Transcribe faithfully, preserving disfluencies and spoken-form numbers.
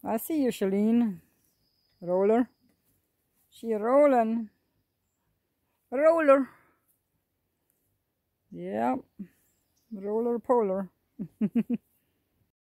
I see you, Sheila. Roller. She rolling. Roller. Yeah. Roller polar.